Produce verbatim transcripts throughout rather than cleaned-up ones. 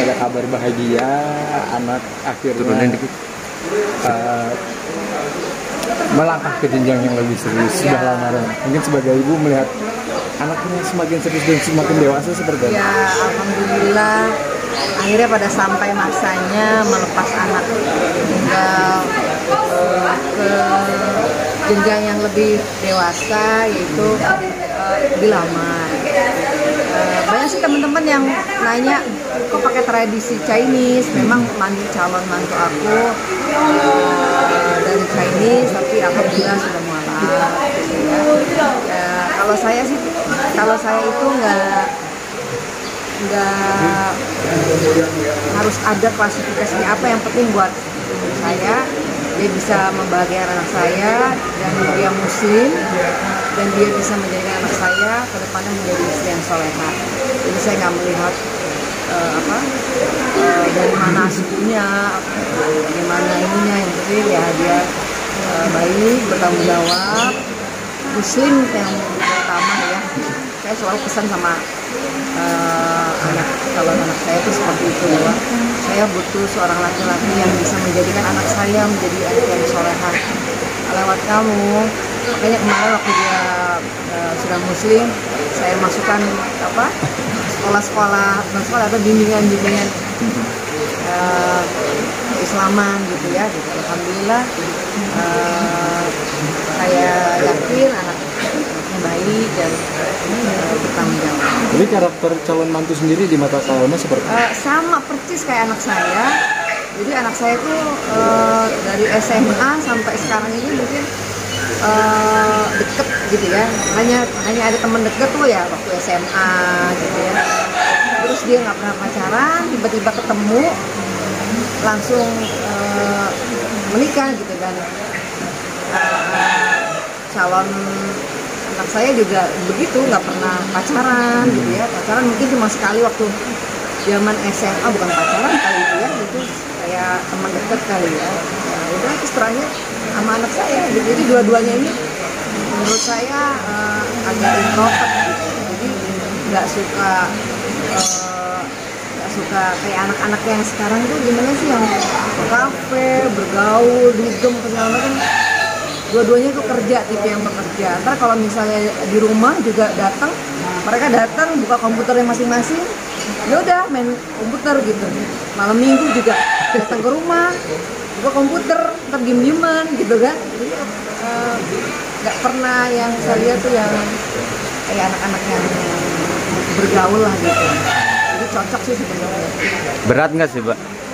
ada kabar bahagia anak akhirnya uh, melangkah ke jenjang yang lebih serius sudah ya. lamaran. Mungkin sebagai ibu melihat anaknya semakin serius dan semakin dewasa seperti apa? Ya, alhamdulillah akhirnya pada sampai masanya melepas anak tinggal uh, ke jenjang yang lebih dewasa, yaitu uh, dilamar. Uh, banyak sih teman-teman yang nanya kok pakai tradisi Chinese. Memang mantu calon mantu aku uh, dari Chinese, tapi alhamdulillah sudah mualaf gitu ya. Uh, kalau saya sih, kalau saya itu nggak nggak harus ada klasifikasinya apa, yang penting buat saya dia bisa membahagiakan anak saya dan dia muslim dan dia bisa menjadikan anak saya ke depannya menjadi istri yang solehah. Jadi saya nggak melihat uh, apa uh, dari mana sukunya, bagaimana ininya, yang penting ya dia uh, baik, bertanggung jawab, muslim yang pertama ya. Saya selalu pesan sama uh, anak kalau anak saya itu seperti itu, bahwa saya butuh seorang laki-laki yang bisa menjadikan anak saya menjadi anak yang solehah lewat kamu. Makanya kemarin waktu dia uh, sudah muslim, saya masukkan apa sekolah-sekolah, bukan sekolah atau bimbingan-bimbingan uh, Islaman gitu ya. Gitu. Alhamdulillah uh, saya yakin anak baik dan uh, bertanggung jawab. Jadi karakter calon mantu sendiri di mata Salona seperti uh, sama persis kayak anak saya. Jadi anak saya itu uh, dari S M A sampai sekarang ini mungkin uh, deket gitu ya. Hanya hanya ada teman deket tuh ya waktu S M A gitu ya. Terus dia nggak pernah pacaran, tiba-tiba ketemu langsung uh, menikah gitu. Dan uh, calon anak saya juga begitu, nggak pernah pacaran gitu ya. Pacaran mungkin cuma sekali waktu zaman S M A, bukan pacaran kali itu ya, itu kayak teman dekat kali ya. Ya udah, terus terakhir sama anak saya gitu. Jadi dua-duanya ini menurut saya uh, agak introvert gitu. Jadi nggak suka uh, nggak suka kayak anak-anak yang sekarang tuh gimana sih, yang ke kafe, bergaul, dugem, segala macam. Dua-duanya itu kerja, tipe yang bekerja. Ntar kalau misalnya di rumah juga datang, mereka datang buka komputernya masing-masing, ya udah main komputer gitu. Malam minggu juga datang ke rumah, buka komputer, ntar diem-dieman gitu kan. Jadi nggak uh, pernah yang saya lihat tuh yang kayak anak-anak yang bergaul lah gitu. Jadi cocok sih sebenarnya. berat nggak sih, Mbak?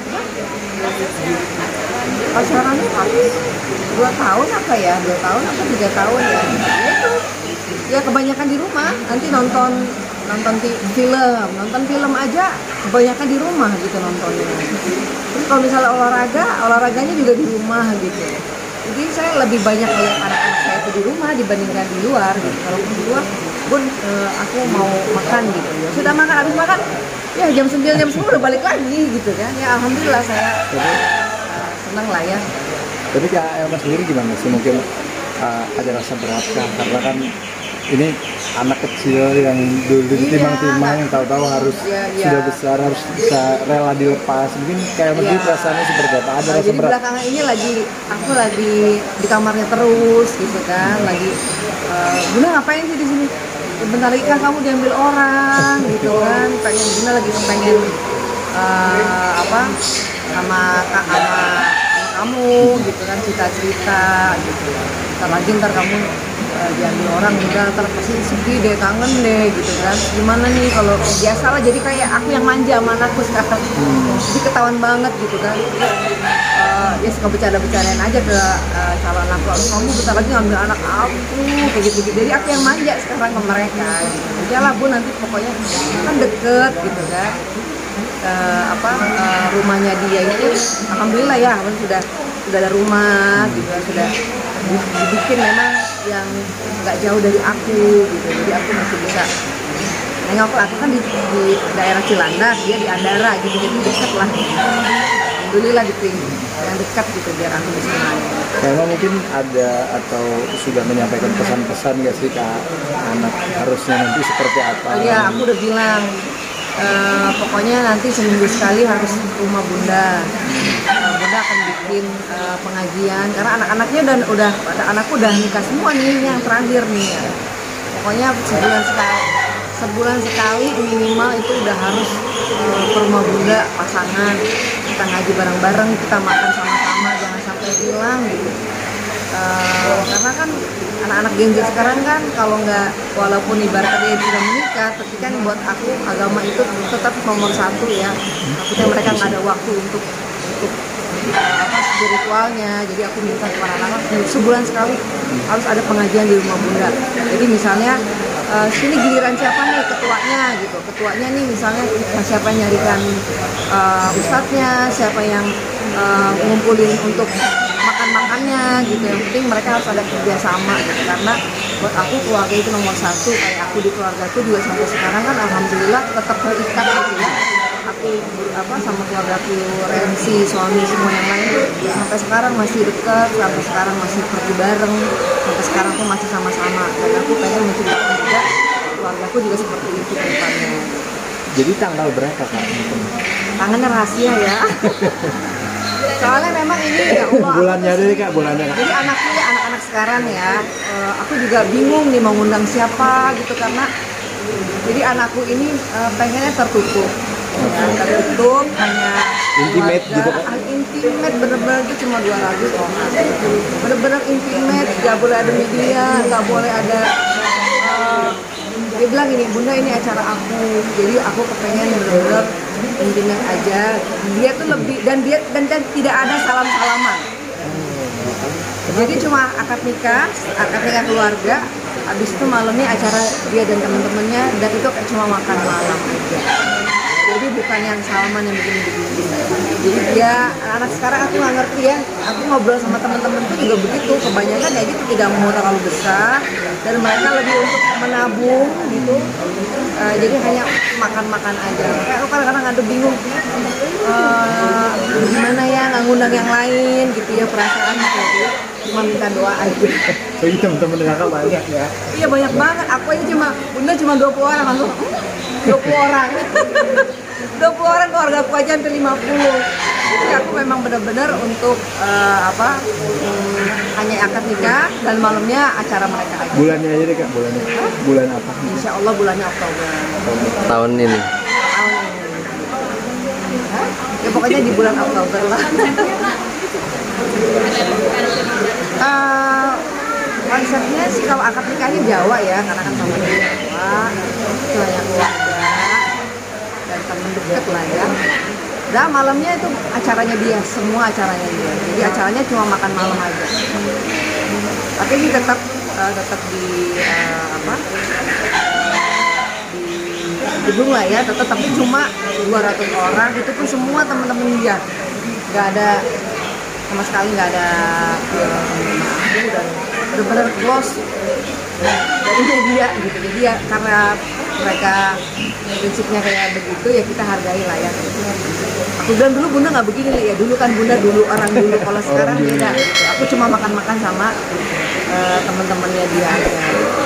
Pacarannya kali dua tahun apa ya, dua tahun apa tiga tahun ya, ya itu ya kebanyakan di rumah. Nanti nonton nonton film, nonton film aja kebanyakan di rumah gitu nontonnya. Terus kalau misalnya olahraga, olahraganya juga di rumah gitu. Jadi saya lebih banyak lihat anak-anak saya itu di rumah dibandingkan di luar gitu. Kalau di luar, Bun, uh, aku mau makan gitu. Ya sudah makan, habis makan, ya jam sembilan jam sepuluh udah balik lagi gitu kan. Ya alhamdulillah saya uh, senang lah ya. Jadi Kak Elma sendiri gimana sih? Mungkin uh, ada rasa berat kah? Karena kan ini anak kecil yang dulu Iya, timang-timang, yang tahu-tahu harus iya, iya. sudah besar, harus bisa rela dilepas. Mungkin Kak Elma sendiri Iya. perasaannya seperti apa? Ada Nah, rasa jadi berat? belakangan ini lagi aku lagi di kamarnya terus gitu kan, lagi uh, Bunda ngapain sih di sini? Bentar lagi kan kamu diambil orang gitu kan, pengen Bunda lagi pengen uh, apa sama kak sama kamu gitu kan, cerita-cerita gitu. Ntar lagi ntar kamu uh, diambil orang, udah ntar pasti sedih deh, kangen deh gitu kan. Gimana nih kalau biasalah, jadi kayak aku yang manja sama anakku sekarang. Hmm. Jadi ketahuan banget gitu kan. Uh, dia suka bercanda-bercandain aja ke uh, calon aku, kamu bentar lagi ngambil anak aku kayak gitu-gitu. Jadi aku yang manja sekarang ke mereka gitu. Udahlah Bu, nanti pokoknya kan deket gitu kan. Uh, apa uh, rumahnya dia itu alhamdulillah ya sudah sudah ada rumah gitu, sudah dibikin memang yang nggak jauh dari aku gitu, jadi aku masih bisa nengok. Aku kan di, di daerah Cilandak, dia di Andara gitu, jadi dekat lah. Alhamdulillah gitu, yang dekat gitu biar aku bisa nanya. Karena mungkin ada atau sudah menyampaikan pesan-pesan nggak sih Kak anak harusnya nanti seperti apa? Oh iya, aku udah bilang eh, pokoknya nanti seminggu sekali harus rumah bunda. Eh, bunda akan bikin eh, pengajian karena anak-anaknya dan udah ada anakku udah nikah semua nih yang terakhir nih. Pokoknya sebulan sekali, sebulan sekali minimal itu udah harus eh, ke rumah bunda pasangan, kita ngaji bareng-bareng, kita makan sama-sama, jangan sampai hilang gitu. Uh, karena kan anak-anak Gen Z sekarang kan kalau nggak, walaupun ibaratnya dia sudah menikah, tapi kan buat aku agama itu tetap nomor satu ya. Takutnya mereka nggak ada waktu untuk untuk uh, apa spiritualnya. Jadi aku minta kepada anak-anak sebulan sekali harus ada pengajian di rumah bunda. Jadi misalnya uh, sini giliran siapa nih ketuanya gitu, ketuanya nih misalnya siapa yang nyarikan uh, ustadznya, siapa yang uh, ngumpulin untuk makan-makannya gitu. Yang penting mereka harus ada kerjasama gitu, karena buat aku keluarga itu nomor satu. Kayak aku di keluarga aku juga sampai sekarang kan alhamdulillah tetap terikat gitu ya. Aku apa sama keluarga aku, Rensi, suami, semua yang lain tuh sampai sekarang masih dekat, sampai sekarang masih pergi bareng, sampai sekarang tuh masih sama-sama. Dan aku pengen menciptakan juga keluarga aku juga seperti itu ke depannya. Jadi tanggal berapa Kak? Tangannya rahasia ya. Soalnya memang ini ya Allah, bulannya deh Kak, bulannya Kak. Jadi anakku ya, anak-anak sekarang ya, uh, aku juga bingung nih mau ngundang siapa gitu, karena jadi anakku ini uh, pengennya tertutup, ya, tertutup hanya intimate keluarga, gitu Kak. ah, intimate bener-bener itu cuma dua ratus orang, bener-bener intimate, nggak boleh ada media, nggak boleh ada. Uh, dia bilang gini, bunda ini acara aku, jadi aku kepengen bener-bener intimate aja. Dia tuh lebih, dan dia dan, dan tidak ada salam-salaman. Jadi cuma akad nikah, akad nikah keluarga. Habis itu malamnya acara dia dan teman-temannya, dan itu kayak cuma makan malam aja. Jadi bukan yang salaman yang begini-begini. Jadi dia, anak-anak sekarang aku nggak ngerti ya. Aku ngobrol sama teman-teman tuh juga begitu. Kebanyakan ya gitu, tidak mau terlalu besar, dan mereka lebih untuk menabung gitu. Uh, jadi hanya makan-makan aja. Kayak aku kadang-kadang ada bingung, uh, gimana ya nggak ngundang yang lain gitu ya, perasaan gitu. Cuma minta doa aja. Jadi teman-teman kakak banyak ya? Iya banyak banget. Aku aja cuma, bunda cuma dua puluh orang langsung. dua puluh orang. dua puluh orang, keluarga aku aja hampir lima puluh. Jadi aku memang benar-benar untuk uh, apa? Um, hanya akad nikah dan malamnya acara mereka aja. Bulannya aja deh Kak, bulannya. Hah? Bulan apa? Insya Allah bulannya Oktober. Tahun ini. Tahun ini. Hah? Ya pokoknya di bulan Oktober lah. uh, konsepnya sih kalau akad nikahnya Jawa ya, karena kan sama dia Jawa, itu hanya keluarga dan teman dekat lah ya. Dan malamnya itu acaranya dia, semua acaranya dia. Jadi acaranya cuma makan malam aja. Tapi ini tetap uh, tetap di uh, apa? Di gedung lah ya, tetap, tapi cuma dua ratus orang, itu pun semua teman-teman dia. Nggak ada sama sekali, nggak ada uh, teman-teman aku, dan benar-benar close dari media gitu. Jadi ya karena mereka prinsipnya kayak begitu ya, kita hargai lah ya. Aku bilang dulu bunda nggak begini ya, dulu kan bunda dulu orang dulu, kalau sekarang beda gitu. Aku cuma makan-makan sama uh, teman-temannya dia.